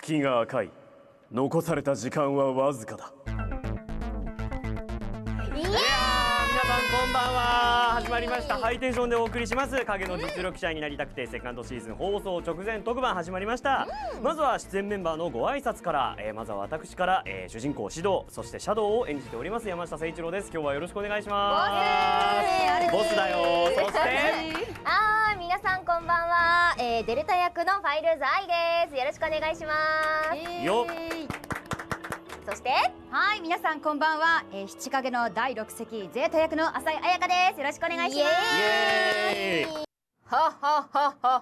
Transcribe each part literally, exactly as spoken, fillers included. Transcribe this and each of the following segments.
月が赤い。残された時間はわずかだ。 いやー、皆さんこんばんは。始まりましたハイテンションでお送りします影の実力者になりたくてセカンドシーズン放送直前特番始まりました、うん、まずは出演メンバーのご挨拶から、えー、まずは私から、えー、主人公シドそしてシャドウを演じております山下誠一郎です。今日はよろしくお願いしますボスだよ。そしてあー、皆さんこんばんは、えー、デルタ役のファイルズアイです。よろしくお願いします、えー、 よっ。 そしてはい、皆さんこんばんは、えー、七影の第六席ゼータ役の浅井彩香です。よろしくお願いします。 イエーイ。 はははははは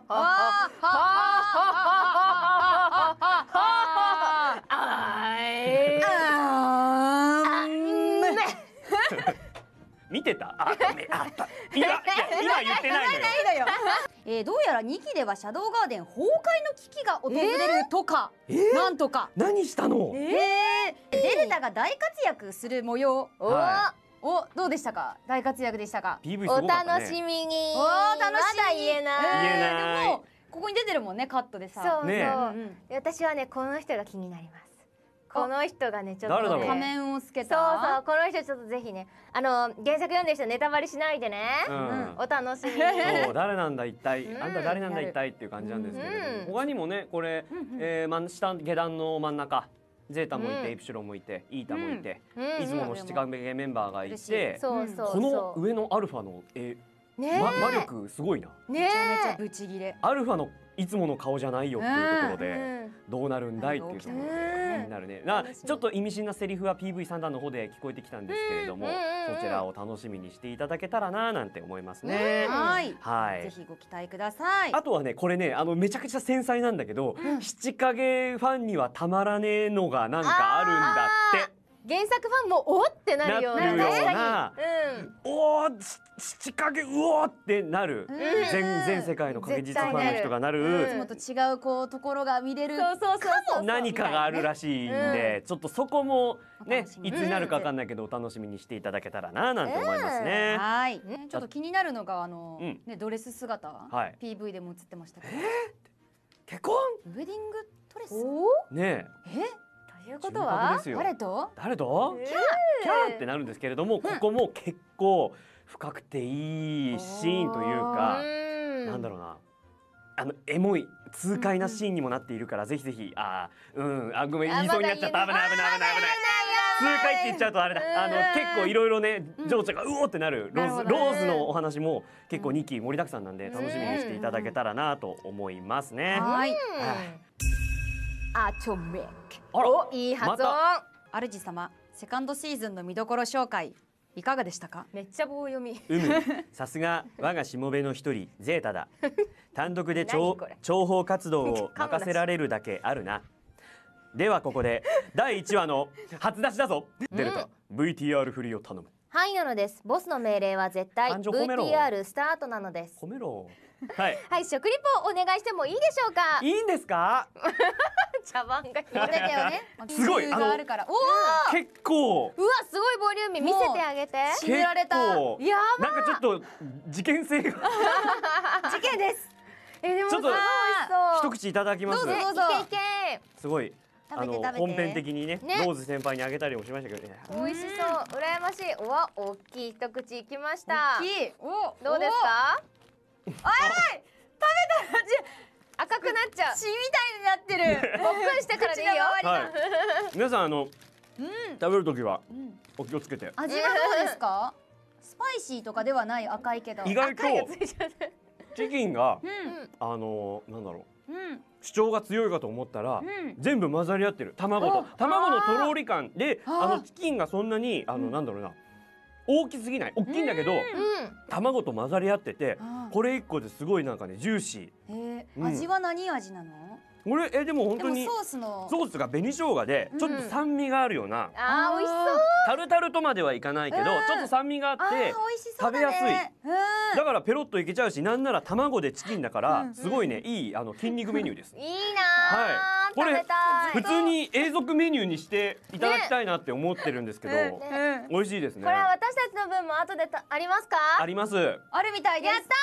見てた？あ、めあった。今今言ってないのよ。 えー、どうやらにきではシャドウガーデン崩壊の危機が訪れるとか、えー、なんとか。 何したの？ えー、デルタが大活躍する模様。 はお、どうでしたか？大活躍でしたか？ ピーブイ すごおかったね。 楽しみに。 お楽しみ。まだ言えない。 言えない。 でもここに出てるもんね、カットでさ。 そうそう。 ねで私はねこの人が気になります。この人がねちょっとね仮面をつけた。 そうそう、この人ちょっとぜひね、あの原作読んでる人ネタバレしないでね、 うん、 お楽しみに。 そう誰なんだ一体、 うん、 あんた誰なんだ一体っていう感じなんですけれども、 うん、 他にもねこれ、うん、えー、真下下段の真ん中ゼータもいて、うん、エプシロンもいてイータもいて、うん、いつもの七影メンバーがいて、 そうそうそう、 この上のアルファのえー、ま、魔力すごいな。 めちゃめちゃブチギレ。 アルファのいつもの顔じゃないよっていうところで、うん、どうなるんだいっていうところで気になるね。なちょっと意味深なセリフは ピーブイさん 段の方で聞こえてきたんですけれども、そちらを楽しみにしていただけたらななんて思いますね。 はい、 はい、 ぜひご期待ください。 あとはねこれねあのめちゃくちゃ繊細なんだけど、うん、七影ファンにはたまらねえのがなんかあるんだって。 原作ファンもおってなるような、 なるような、うん、おー七影うおーってなる、うん、全全世界の影実ファンの人がなる、 いつもと違うこうところが見れるそうそうそうそう何かがあるらしいんで、うん、ちょっとそこもねいつになるかわかんないけどお楽しみにしていただけたらななんて思いますね。 うん、はい、ね、ちょっと気になるのがあの、 うん、 ねドレス姿、はい、ピーブイ でも映ってましたけど、 えー、結婚ウェディングドレスねえということは誰と誰とキャーキャーってなるんですけれども、ここも結構深くていいシーンというか、なんだろうな、あのエモい痛快なシーンにもなっているから、ぜひぜひあうんあごめん言いそうになっちゃった危ない危ない危ない危ない痛快って言っちゃうとあれだ、あの結構いろいろね情緒がうおってなるローズローズのお話も結構にき盛りだくさんなんで楽しみにしていただけたらなと思いますね。 はい。 アトミック。 お、 いい発音。 主様、セカンドシーズンの見どころ紹介いかがでしたか？ めっちゃ棒読み。 うむ、さすが我がしもべの一人ゼータだ。単独で諜報活動を任せられるだけあるな。ではここでだいいちわの初出しだぞ。デルタ、うん、ブイティーアール 振りを頼む。 はいなのです。ボスの命令は絶対 ブイティーアール スタートなのです。 褒めろ。はい、 はい、食リポお願いしてもいいでしょうか。 いいんですか？ 茶番が出てよね。 すごいあのあるから。お結構。 うわすごいボリューミー見せてあげて。 信じられた。やば。 なんかちょっと事件性が。 事件です。 えでもちょっと一口いただきます。 どうぞどうぞ。いけいけ。 すごい。あの本編的にねローズ先輩にあげたりもしましたけどね。 美味しそう羨ましい。うわ大きい一口いきました。 大きい。おどうですか？ あい食べたら赤くなっちゃう。 血みたいになってる。 ぼっくりしてからでいいよ。 皆さんあの食べるときはお気をつけて。 味はどうですか？スパイシーとかではない赤いけど。 意外とチキンがあのなんだろう。主張が強いかと思ったら、うん、全部混ざり合ってる。卵と卵のとろり感であのチキンがそんなにあの、うん、なんだろうな大きすぎない大きいんだけど、うん、卵と混ざり合っててこれ一個ですごいなんかねジューシー。 えーうん、味は何味なの？ これえでも本当にソースのソースが紅生姜でちょっと酸味があるような、 うん、あー美味しそう。 タルタルとまではいかないけど、うん、ちょっと酸味があって食べやすい、うん、だからペロッといけちゃうし、なんなら卵でチキンだから、うん、すごいねいいあの筋肉メニューです。 いいな、 はい、これ食べたい。 普通に永続メニューにしていただきたいなって思ってるんですけど、ねね、美味しいですね。 これは私たちの分も後でたありますか？ あります。 あるみたいです。 やったー。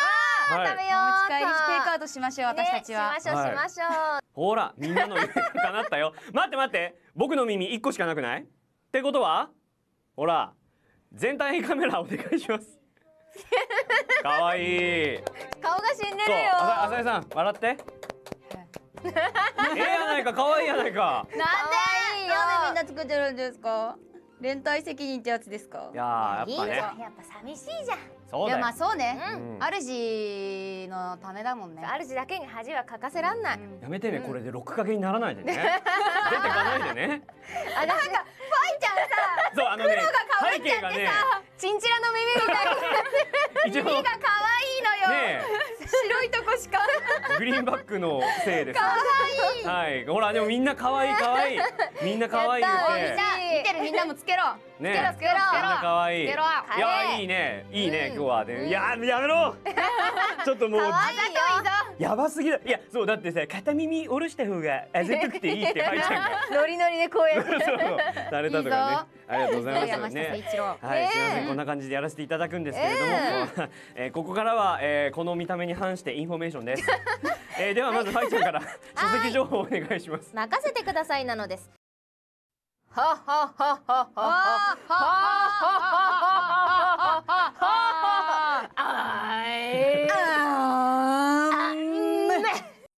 はい食べようと。 持ち帰りテイクアウトしましょう、私たちは。 ね、しましょうしましょう。 ほらみんなの夢が叶ったよ。待って待って僕の耳いっこしかなくない？ってことはほら全体カメラお願いします。かわいい。 顔が死んでそうるよ。 あさやさん笑って。ええやないか、かわいいやないか。 なんでなんでみんな作ってるんですか？連帯責任ってやつですか？ いやーやっぱね。 いいじゃん、やっぱ寂しいじゃん。 そうだよ。 いやまあそうね、 うん主のためだもんね。 主だけに恥はかかせらんない。 やめてね、これで録かけにならないでね。出てかないでね。 あ、なんかファイちゃんさ、 そうあのね背景がねチンチラの耳みたいに。 一応可愛いのよ。 ね白いとこしか。 グリーンバックのせいです。はいほらでもみんな可愛い可愛いみんな可愛い言やったーって見てるみんなもつけろ。 ねつけろつけろみんな可愛い。いつけろやいいねいいね今日はね。いややめろ。ちょっともう可愛いよ。 やばすぎだ。いやそうだってさ片耳下ろした方があざとくていいってファイちゃんが。 ノリノリでこうやって。 そうされたとかね。ありがとうございます山下誠ね。 一郎。 はい、すみません、こんな感じでやらせていただくんですけれども、えーここからは、えーこの見た目に反してインフォメーションです。えーではまずファイちゃんから書籍情報をお願いします。 任せてくださいなのです。ははははははははは